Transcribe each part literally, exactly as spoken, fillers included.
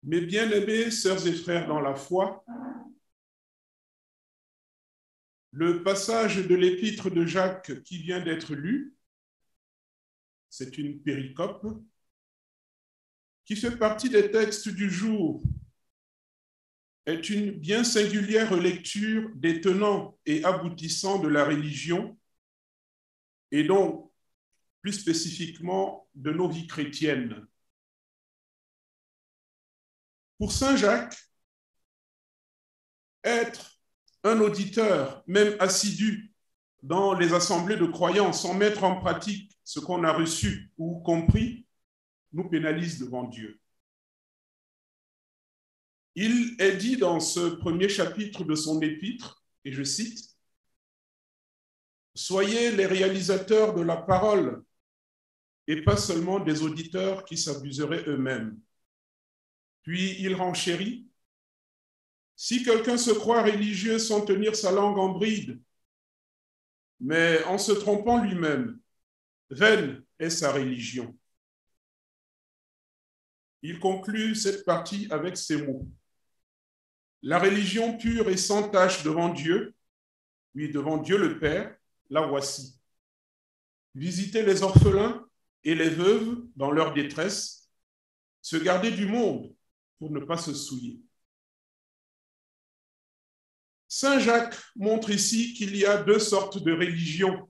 Mes bien-aimés sœurs et frères dans la foi, le passage de l'épître de Jacques qui vient d'être lu, c'est une péricope qui fait partie des textes du jour, est une bien singulière lecture des tenants et aboutissants de la religion et donc plus spécifiquement de nos vies chrétiennes. Pour Saint Jacques, être un auditeur, même assidu, dans les assemblées de croyants sans mettre en pratique ce qu'on a reçu ou compris, nous pénalise devant Dieu. Il est dit dans ce premier chapitre de son épître, et je cite, « Soyez les réalisateurs de la parole et pas seulement des auditeurs qui s'abuseraient eux-mêmes. » Puis il renchérit, « Si quelqu'un se croit religieux sans tenir sa langue en bride, mais en se trompant lui-même, vaine est sa religion. » Il conclut cette partie avec ces mots. La religion pure et sans tache devant Dieu, oui, devant Dieu le Père, la voici. Visiter les orphelins et les veuves dans leur détresse, se garder du monde pour ne pas se souiller. Saint Jacques montre ici qu'il y a deux sortes de religions.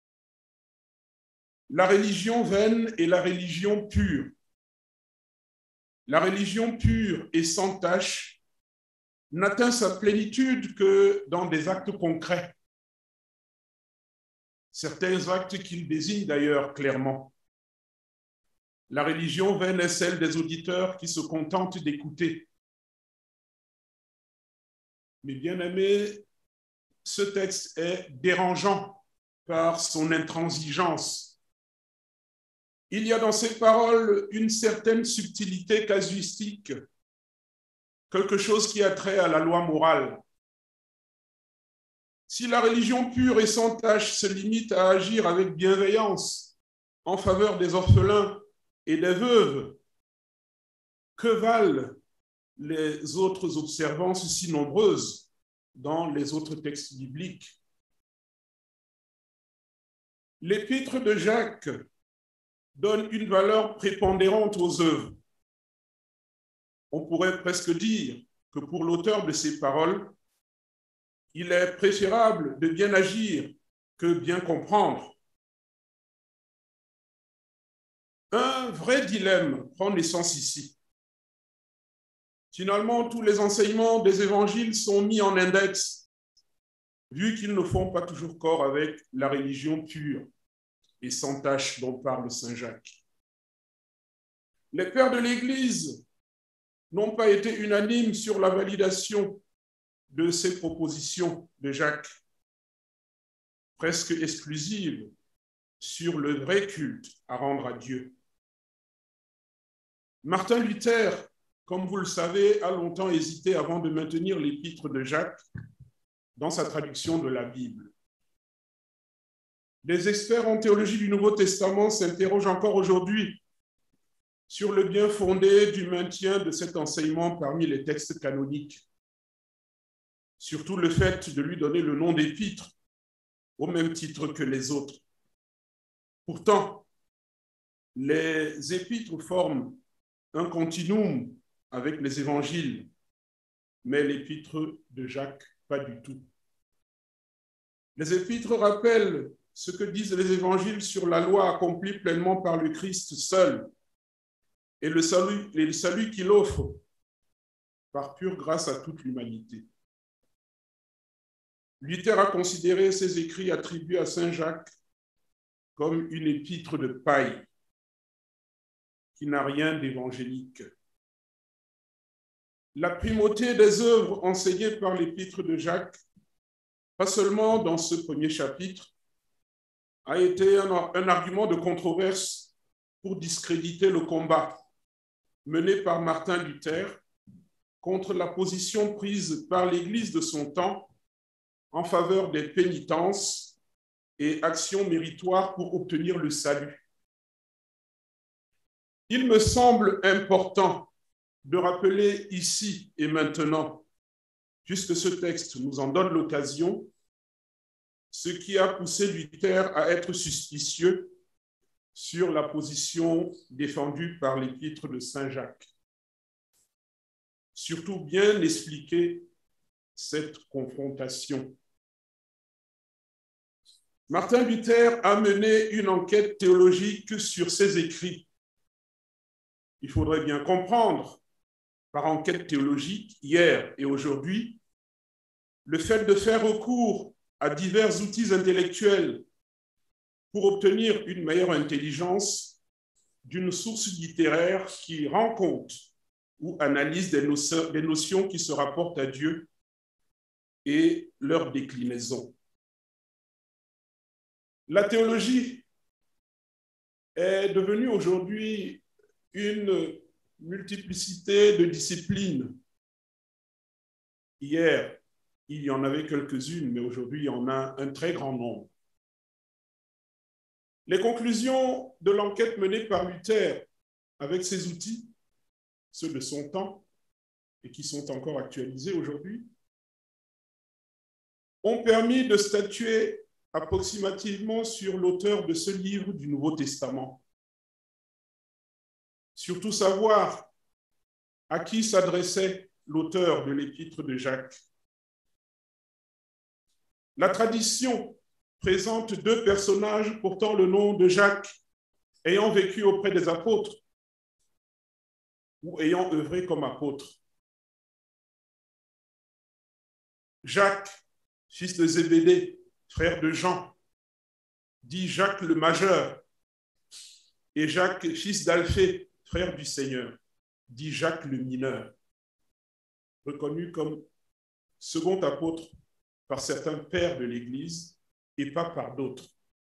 La religion vaine et la religion pure. La religion pure et sans tache n'atteint sa plénitude que dans des actes concrets. Certains actes qu'il désigne d'ailleurs clairement. La religion vaine est celle des auditeurs qui se contentent d'écouter. Mais bien aimé, ce texte est dérangeant par son intransigeance. Il y a dans ces paroles une certaine subtilité casuistique, quelque chose qui a trait à la loi morale. Si la religion pure et sans tache se limite à agir avec bienveillance en faveur des orphelins et des veuves, que valent les autres observances si nombreuses dans les autres textes bibliques? L'épître de Jacques donne une valeur prépondérante aux œuvres. On pourrait presque dire que pour l'auteur de ces paroles, il est préférable de bien agir que bien comprendre. Un vrai dilemme prend naissance ici. Finalement, tous les enseignements des évangiles sont mis en index, vu qu'ils ne font pas toujours corps avec la religion pure et sans tache dont parle Saint Jacques. Les pères de l'Église n'ont pas été unanimes sur la validation de ces propositions de Jacques, presque exclusives sur le vrai culte à rendre à Dieu. Martin Luther, comme vous le savez, a longtemps hésité avant de maintenir l'épître de Jacques dans sa traduction de la Bible. Les experts en théologie du Nouveau Testament s'interrogent encore aujourd'hui sur le bien fondé du maintien de cet enseignement parmi les textes canoniques, surtout le fait de lui donner le nom d'épître au même titre que les autres. Pourtant, les épîtres forment un continuum avec les évangiles, mais l'épître de Jacques, pas du tout. Les épîtres rappellent ce que disent les évangiles sur la loi accomplie pleinement par le Christ seul et le salut, et le salut qu'il offre par pure grâce à toute l'humanité. Luther a considéré ces écrits attribués à Saint Jacques comme une épître de paille qui n'a rien d'évangélique. La primauté des œuvres enseignées par l'épître de Jacques, pas seulement dans ce premier chapitre, a été un, un argument de controverse pour discréditer le combat mené par Martin Luther contre la position prise par l'Église de son temps en faveur des pénitences et actions méritoires pour obtenir le salut. Il me semble important de rappeler ici et maintenant, puisque ce texte nous en donne l'occasion, ce qui a poussé Luther à être suspicieux sur la position défendue par l'épître de Saint Jacques. Surtout bien expliquer cette confrontation. Martin Luther a mené une enquête théologique sur ses écrits. Il faudrait bien comprendre, par enquête théologique, hier et aujourd'hui, le fait de faire recours à divers outils intellectuels pour obtenir une meilleure intelligence d'une source littéraire qui rend compte ou analyse des notions, des notions qui se rapportent à Dieu et leur déclinaison. La théologie est devenue aujourd'hui une multiplicité de disciplines. Hier, il y en avait quelques-unes, mais aujourd'hui, il y en a un très grand nombre. Les conclusions de l'enquête menée par Luther avec ses outils, ceux de son temps, et qui sont encore actualisés aujourd'hui, ont permis de statuer approximativement sur l'auteur de ce livre du Nouveau Testament. Surtout savoir à qui s'adressait l'auteur de l'épître de Jacques. La tradition présente deux personnages portant le nom de Jacques, ayant vécu auprès des apôtres ou ayant œuvré comme apôtre. Jacques, fils de Zébédée, frère de Jean, dit Jacques le majeur, et Jacques, fils d'Alphée, frère du Seigneur, dit Jacques le mineur, reconnu comme second apôtre par certains pères de l'Église et pas par d'autres.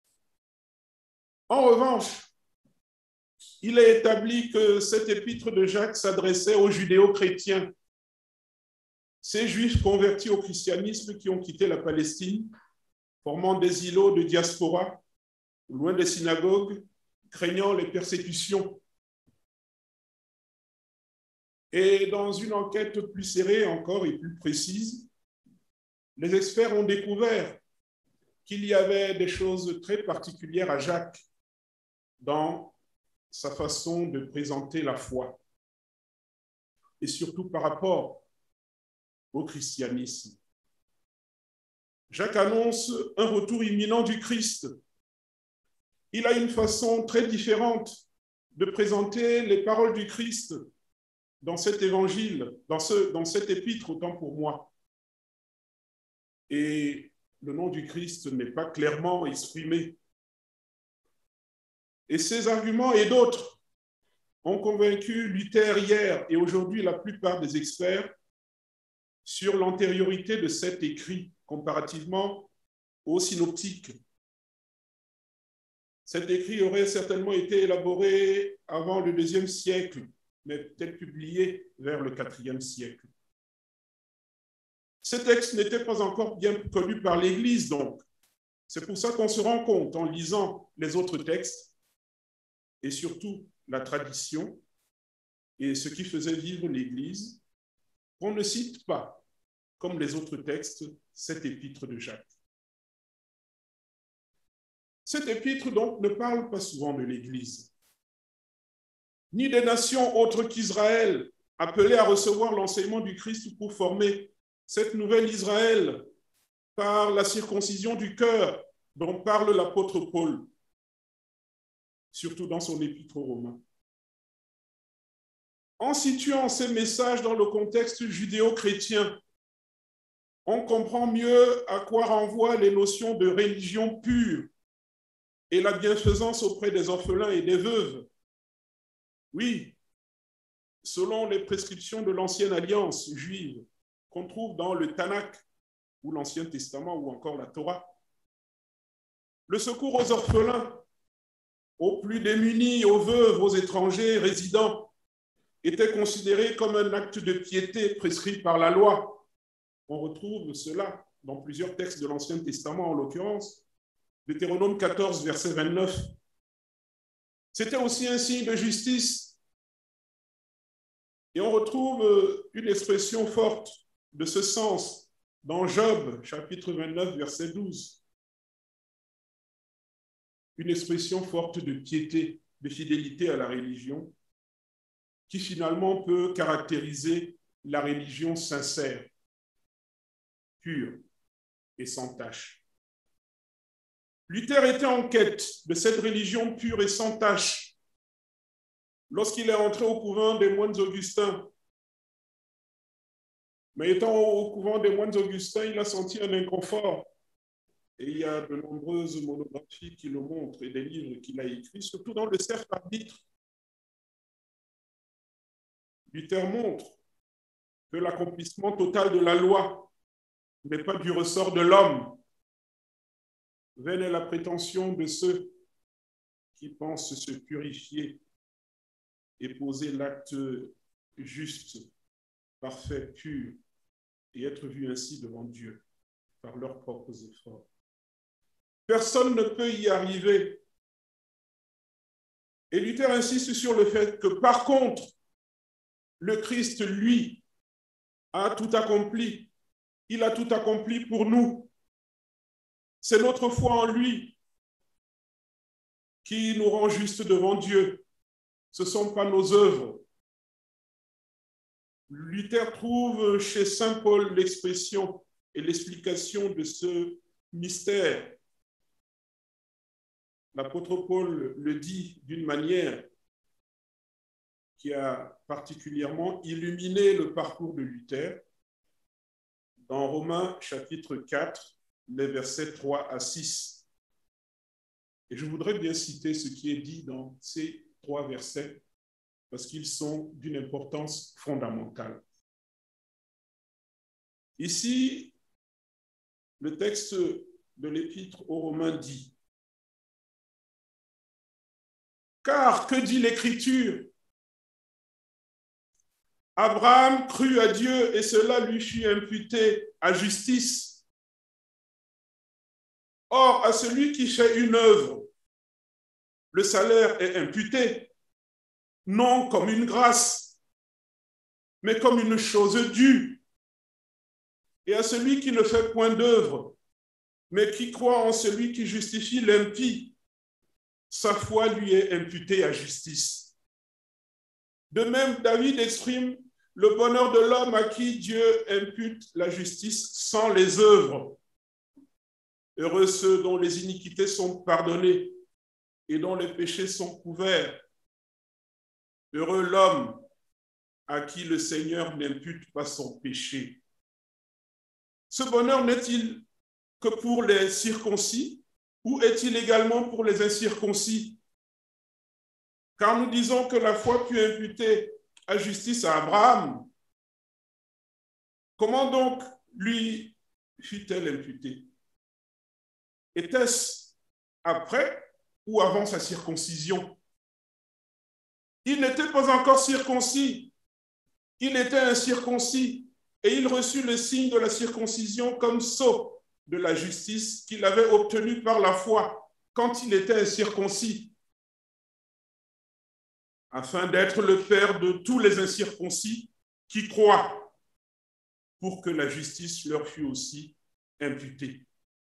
En revanche, il est établi que cette épître de Jacques s'adressait aux judéo-chrétiens, ces juifs convertis au christianisme qui ont quitté la Palestine, formant des îlots de diaspora, loin des synagogues, craignant les persécutions. Et dans une enquête plus serrée encore et plus précise, les experts ont découvert qu'il y avait des choses très particulières à Jacques dans sa façon de présenter la foi, et surtout par rapport au christianisme. Jacques annonce un retour imminent du Christ. Il a une façon très différente de présenter les paroles du Christ dans cet évangile, dans, ce, dans cette épître, autant pour moi. Et le nom du Christ n'est pas clairement exprimé. Et ces arguments et d'autres ont convaincu Luther hier et aujourd'hui la plupart des experts sur l'antériorité de cet écrit comparativement aux synoptiques. Cet écrit aurait certainement été élaboré avant le deuxième siècle, mais peut-être publié vers le quatrième siècle. Ce texte n'était pas encore bien connu par l'Église, donc. C'est pour ça qu'on se rend compte en lisant les autres textes et surtout la tradition et ce qui faisait vivre l'Église, qu'on ne cite pas, comme les autres textes, cette épître de Jacques. Cette épître, donc, ne parle pas souvent de l'Église, ni des nations autres qu'Israël, appelées à recevoir l'enseignement du Christ pour former cette nouvelle Israël par la circoncision du cœur dont parle l'apôtre Paul, surtout dans son épître aux Romains. En situant ces messages dans le contexte judéo-chrétien, on comprend mieux à quoi renvoient les notions de religion pure et la bienfaisance auprès des orphelins et des veuves. Oui, selon les prescriptions de l'ancienne alliance juive qu'on trouve dans le Tanakh ou l'Ancien Testament ou encore la Torah, le secours aux orphelins, aux plus démunis, aux veuves, aux étrangers résidents était considéré comme un acte de piété prescrit par la loi. On retrouve cela dans plusieurs textes de l'Ancien Testament, en l'occurrence, Deutéronome quatorze, verset vingt-neuf. C'était aussi un signe de justice Et on retrouve une expression forte de ce sens dans Job, chapitre vingt-neuf, verset douze. Une expression forte de piété, de fidélité à la religion, qui finalement peut caractériser la religion sincère, pure et sans tache. Luther était en quête de cette religion pure et sans tache lorsqu'il est entré au couvent des moines augustins. Mais étant au couvent des moines augustins, il a senti un inconfort. Et il y a de nombreuses monographies qui le montrent et des livres qu'il a écrits, surtout dans le cercle arbitre. Luther montre que l'accomplissement total de la loi n'est pas du ressort de l'homme. Vaine est la prétention de ceux qui pensent se purifier et poser l'acte juste, parfait, pur, et être vu ainsi devant Dieu par leurs propres efforts. Personne ne peut y arriver. Et Luther insiste sur le fait que, par contre, le Christ, lui, a tout accompli. Il a tout accompli pour nous. C'est notre foi en lui qui nous rend justes devant Dieu. Ce ne sont pas nos œuvres. Luther trouve chez saint Paul l'expression et l'explication de ce mystère. L'apôtre Paul le dit d'une manière qui a particulièrement illuminé le parcours de Luther dans Romains chapitre quatre, les versets trois à six. Et je voudrais bien citer ce qui est dit dans ces trois versets parce qu'ils sont d'une importance fondamentale. Ici, le texte de l'épître aux Romains dit: car que dit l'Écriture? Abraham crut à Dieu et cela lui fut imputé à justice. Or, à celui qui fait une œuvre, le salaire est imputé, non comme une grâce, mais comme une chose due. Et à celui qui ne fait point d'œuvre, mais qui croit en celui qui justifie l'impie, sa foi lui est imputée à justice. De même, David exprime le bonheur de l'homme à qui Dieu impute la justice sans les œuvres. Heureux ceux dont les iniquités sont pardonnées et dont les péchés sont couverts. Heureux l'homme à qui le Seigneur n'impute pas son péché. Ce bonheur n'est-il que pour les circoncis ou est-il également pour les incirconcis? Car nous disons que la foi put imputer à justice à Abraham. Comment donc lui fut-elle imputée? Était-ce après ou avant sa circoncision? Il n'était pas encore circoncis, il était incirconcis et il reçut le signe de la circoncision comme sceau de la justice qu'il avait obtenu par la foi quand il était incirconcis, afin d'être le père de tous les incirconcis qui croient, pour que la justice leur fût aussi imputée.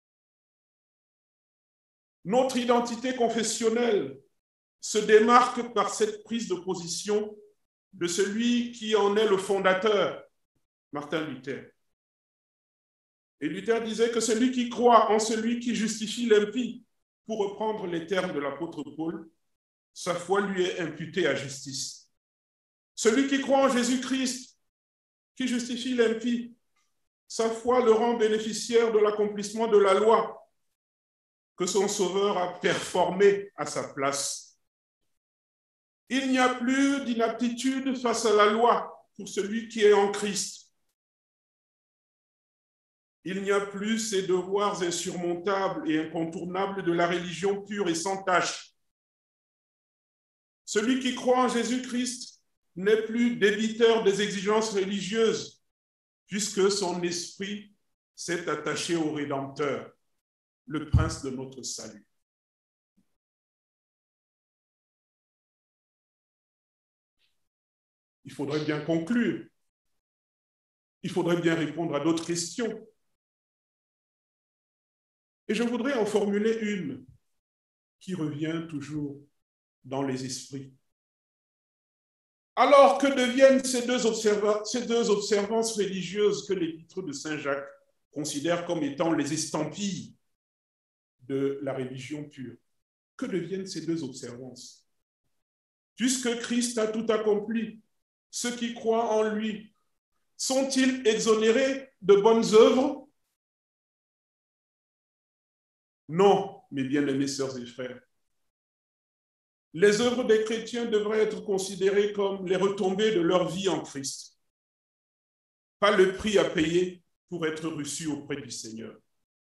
Notre identité confessionnelle se démarque par cette prise de position de celui qui en est le fondateur, Martin Luther. Et Luther disait que celui qui croit en celui qui justifie l'impie, pour reprendre les termes de l'apôtre Paul, sa foi lui est imputée à justice. Celui qui croit en Jésus-Christ, qui justifie l'impie, sa foi le rend bénéficiaire de l'accomplissement de la loi que son Sauveur a performé à sa place. Il n'y a plus d'inaptitude face à la loi pour celui qui est en Christ. Il n'y a plus ces devoirs insurmontables et incontournables de la religion pure et sans tache. Celui qui croit en Jésus-Christ n'est plus débiteur des exigences religieuses, puisque son esprit s'est attaché au Rédempteur, le prince de notre salut. il faudrait bien conclure. Il faudrait bien répondre à d'autres questions. Et je voudrais en formuler une qui revient toujours dans les esprits. Alors, que deviennent ces deux, observa- ces deux observances religieuses que l'épître de Saint Jacques considère comme étant les estampilles de la religion pure? Que deviennent ces deux observances? Puisque Christ a tout accompli, ceux qui croient en lui sont-ils exonérés de bonnes œuvres? Non, mes bien-aimés sœurs et frères. Les œuvres des chrétiens devraient être considérées comme les retombées de leur vie en Christ, pas le prix à payer pour être reçu auprès du Seigneur.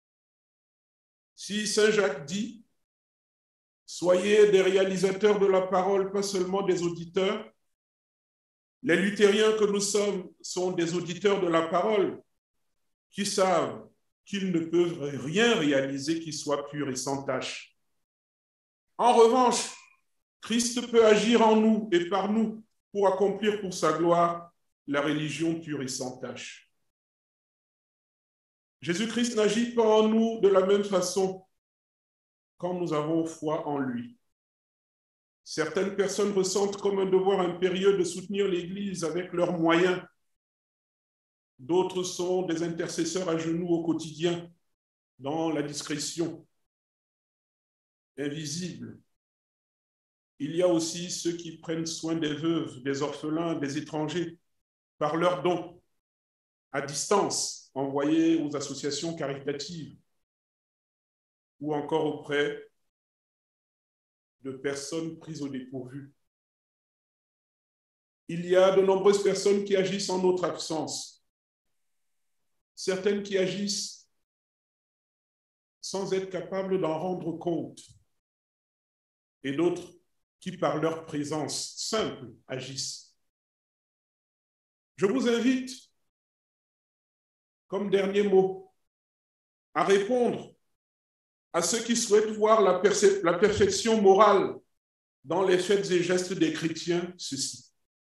Si Saint Jacques dit « Soyez des réalisateurs de la parole, pas seulement des auditeurs », les luthériens que nous sommes sont des auditeurs de la parole qui savent qu'ils ne peuvent rien réaliser qui soit pur et sans tache. En revanche, Christ peut agir en nous et par nous pour accomplir pour sa gloire la religion pure et sans tache. Jésus-Christ n'agit pas en nous de la même façon quand nous avons foi en lui. Certaines personnes ressentent comme un devoir impérieux de soutenir l'Église avec leurs moyens. D'autres sont des intercesseurs à genoux au quotidien, dans la discrétion, invisible. Il y a aussi ceux qui prennent soin des veuves, des orphelins, des étrangers, par leurs dons, à distance, envoyés aux associations caritatives, ou encore auprès de personnes prises au dépourvu. Il y a de nombreuses personnes qui agissent en notre absence, certaines qui agissent sans être capables d'en rendre compte, et d'autres qui, par leur présence simple, agissent. Je vous invite, comme dernier mot, à répondre à ceux qui souhaitent voir la, la perfection morale dans les faits et gestes des chrétiens, ceci.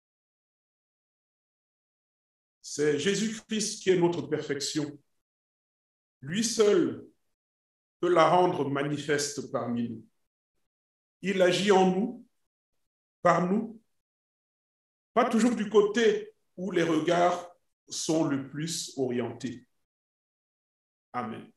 C'est Jésus-Christ qui est notre perfection. Lui seul peut la rendre manifeste parmi nous. Il agit en nous, par nous, pas toujours du côté où les regards sont le plus orientés. Amen.